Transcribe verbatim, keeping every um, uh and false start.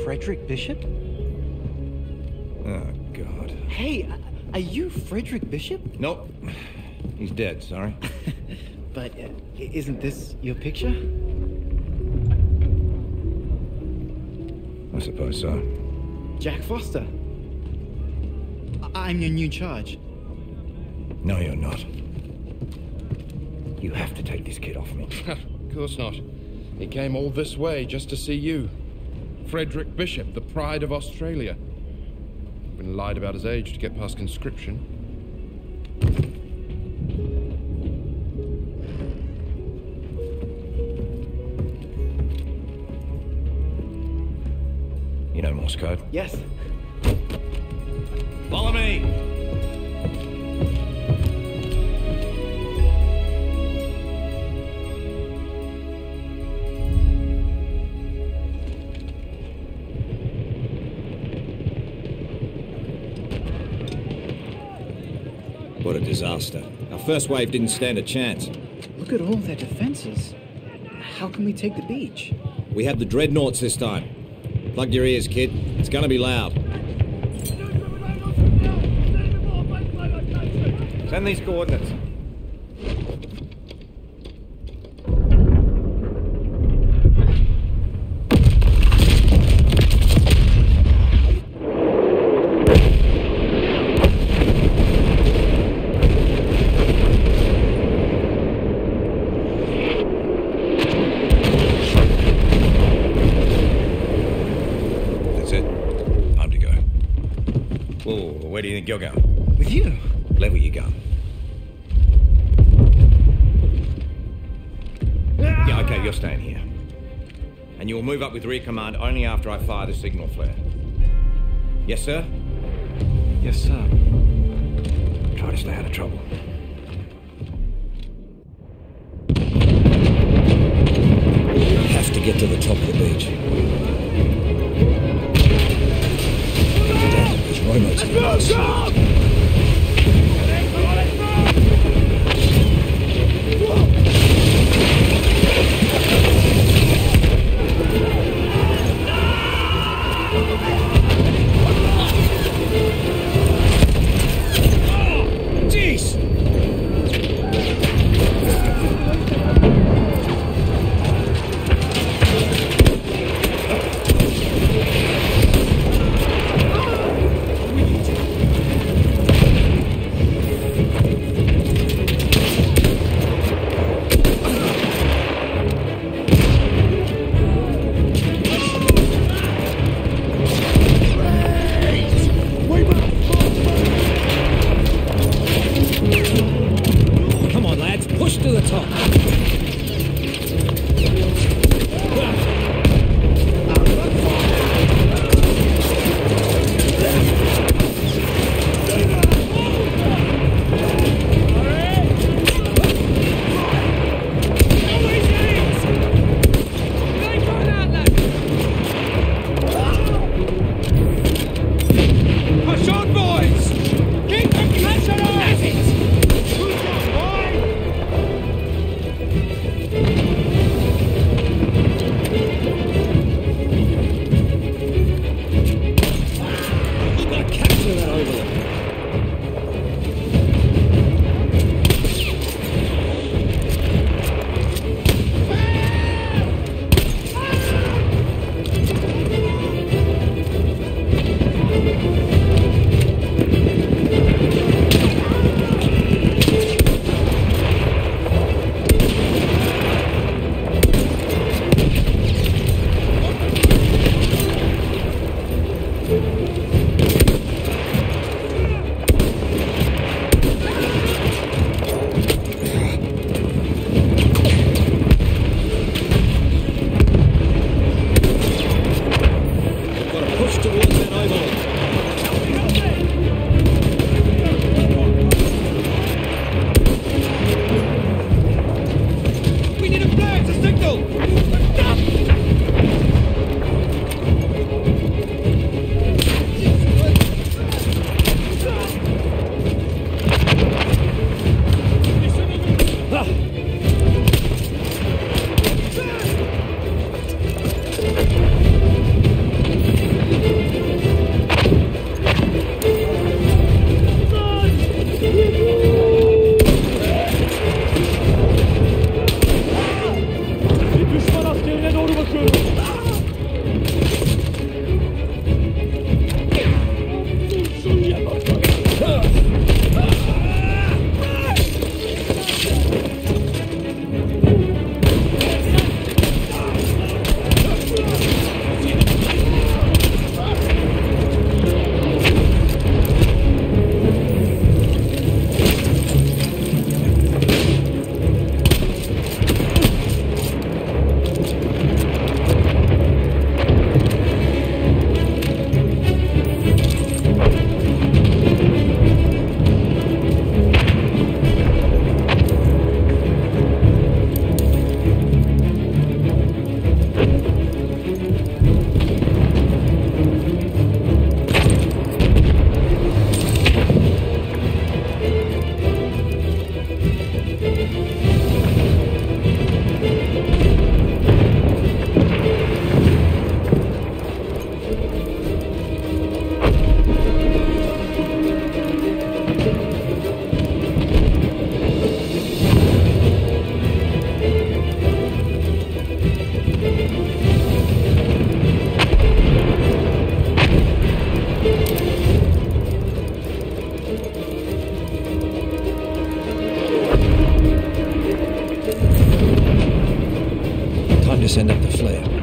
Frederick Bishop? Oh, God. Hey, are you Frederick Bishop? Nope. He's dead, sorry. But uh, isn't this your picture? I suppose so. Jack Foster. I- I'm your new charge. No, you're not. You have to take this kid off me. Of course not. He came all this way just to see you. Frederick Bishop, the pride of Australia. Been lied about his age to get past conscription. You know Morse code? Yes. Follow me! What a disaster. Our first wave didn't stand a chance. Look at all their defenses. How can we take the beach? We have the dreadnoughts this time. Plug your ears, kid. It's gonna be loud. Send these coordinates. Where do you think you're going? With you. Level your gun. Yeah, okay, you're staying here. And you will move up with rear command only after I fire the signal flare. Yes, sir? Yes, sir. Try to stay out of trouble. We have to get to the top of the beach. Damn, there's Romo's in the time to send up the flare.